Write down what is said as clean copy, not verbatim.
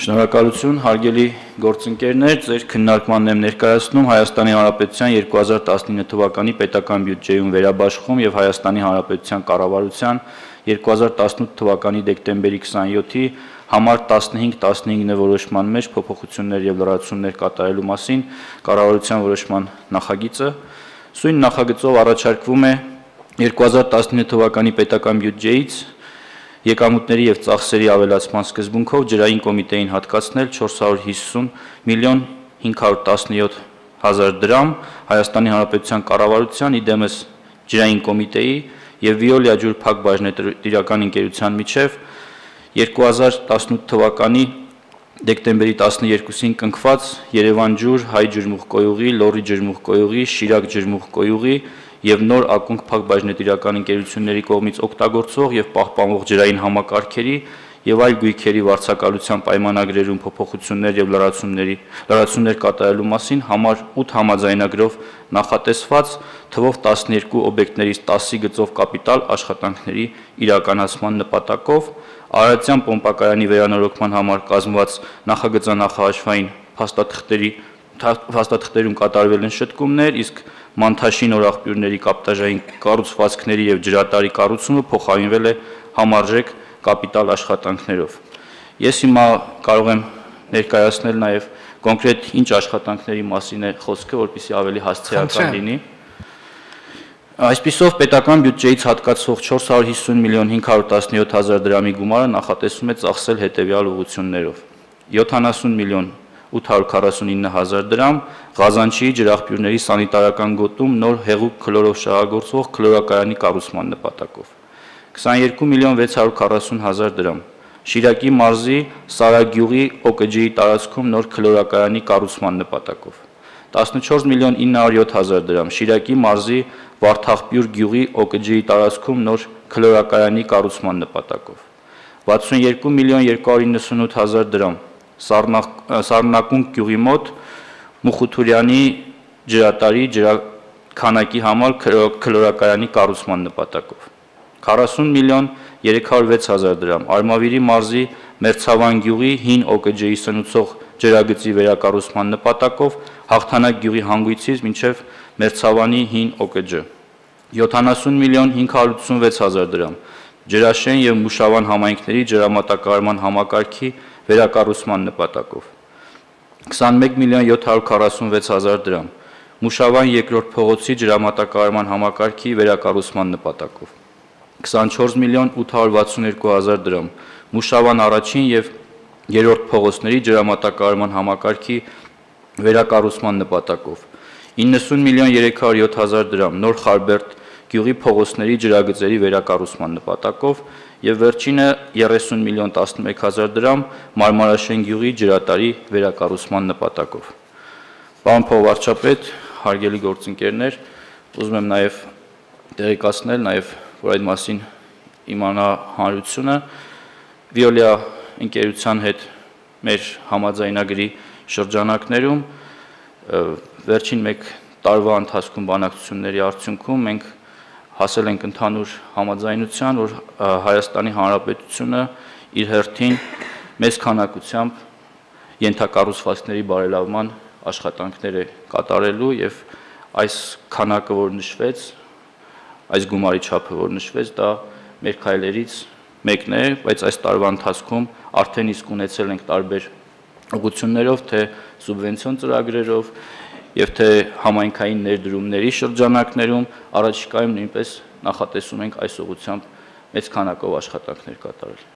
Շնորհակալություն, հարգելի գործընկերներ, ձեր քննարկմանն եմ ներկայացնում Հայաստանի Հանրապետության 2019 թվականի պետական բյուջեում վերաբաշխում եւ Հայաստանի Հանրապետության կառավարության 2018 թվականի դեկտեմբերի 27-ի համար 15-15 որոշման մեջ փոփոխություններ եւ լրացումներ կատարելու մասին կառավարության որոշման նախագիծը։ Սույն նախագծով առաջարկվում է 2019 թվականի պետական բյուջեից Եկամուտների եւ ծախսերի ավելացման սկզբունքով ջրային կոմիտեին հատկացնել 450 միլիոն 517 հազար դրամ Հայաստանի Հանրապետության կառավարության իդեմս ջրային կոմիտեի եւ Վիոլիա ջուր փակ բաժնետիրական ընկերության միջև 2018 թվականի դեկտեմբերի 12-ին կնքված Երևան ջուր, Հայ ջրմուղկոյուղի, Լոռի ջրմուղկոյուղի, Շիրակ ջրմուղկոյուղի եւ նոր ակունք փակ բաժնետիրական ընկերությունների կողմից օգտագործող եւ պահպանվող ջրային համակարգերի եւ այլ գույքերի վարձակալության պայմանագրերում փոփոխություններ եւ լրացումներ կատարելու մասին համար 8 համաձայնագրով նախատեսված թվով 12 օբյեկտներից 10-ի գծով կապիտալ աշխատանքների իրականացման նպատակով Արարատյան պոմպակայանի վերանորոգման համար կազմված նախագծանախահաշվային փաստաթղթերում կատարվել են շտկումներ, իսկ Մանթաշին օրաղբյուրների կապտաժային կառուցվածքների եւ ջրատարի կառուցումը փոխարինվել է համարժեք կապիտալ աշխատանքներով։ Ես հիմա կարող եմ ներկայացնել նաեւ կոնկրետ ինչ աշխատանքների մասին է խոսքը, որպեսզի ավելի հասցեական լինի։ Այսպիսով պետական բյուջեից հատկացվող 450 միլիոն 517 հազար դրամի գումարը նախատեսվում է ծախսել հետևյալ ուղղություններով. 70 միլիոն 849 հազար դրամ Ղազանչիի ջրաղբյուրների սանիտարական գոտում նոր հեղուկ քլորով շահագործվող քլորակայանի կառուցման նպատակով, 22 միլիոն 640 հազար դրամ Շիրակի մարզի Սարագյուղի ՕԿՋ-ի տարածքում նոր քլորակայանի կառուցման նպատակով, 14 միլիոն 907 հազար դրամ Շիրակի մարզի Վարդաղբյուր գյուղի ՕԿՋ-ի տարածքում նոր քլորակայանի կառուցման նպատակով, 62 միլիոն 298 հազար դրամ Սառնակունք գյուղի մոտ Մուխութուրյանի ջրատարի ջրաքանակի համար քլորակայանի կառուցման նպատակով, 40 միլիոն 306 հազար դրամ Արմավիրի մարզի Մերձավան գյուղի հին ՕԿՋ-ի սնուցող ջրագծի վերակառուցման նպատակով Հաղթանակ գյուղի հանգույցից մինչև Մերձավանի հին ՕԿՋ, 70 միլիոն 586 հազար դրամ Ջրաշեն եւ Մուշավան համայնքների ջրամատակարարման համակարգի վերակառուցման նպատակով, 21 միլիոն 746 հազար դրամ Մուշավան երկրորդ փողոցի ջրամատակարարման համակարգի վերակառուցման նպատակով, 24 միլիոն 862 հազար դրամ Մուշավան առաջին եւ երրորդ փողոցների ջրամատակարարման համակարգի վերակառուցման նպատակով, 90 միլիոն 307 հազար դրամ Նոր Խարբերդ գյուղի փողոցների ջրագծերի վերակառուցման նպատակով եւ վերջինը 30 միլիոն 11 հազար դրամ Մարմարաշեն գյուղի ջրատարի վերակառուցման նպատակով։ Պարոն փոխվարչապետ, հարգելի գործընկերներ, ուզում եմ նաեւ տեղեկացնել որ այդ մասին իմանա հանրությունը Վիոլիա ընկերության հետ մեր համաձայնագրի շրջանակներում վերջին 1 տարվա ընթացքում բանակցությունների արդյունքում մենք հասել ենք ընդհանուր համաձայնության, որ Հայաստանի Հանրապետությունը իր հերթին մեծ քանակությամբ ենթակառուցվածքների բարելավման աշխատանքներ է կատարելու եւ այս քանակը, որ նշվեց, այս գումարի չափը, որ նշվեց, դա մեր քայլերից մեկն է, բայց այս տարվա ընթացքում արդեն իսկ ունեցել ենք տարբեր ուղղություններով, թե սուբվենցիոն ծրագրերով եւ թե համայնքային ներդրումների շրջանակներում առաջիկայում նույնպես նախատեսում ենք այս ուղղությամբ մեծ քանակով աշխատանքներ կատարել։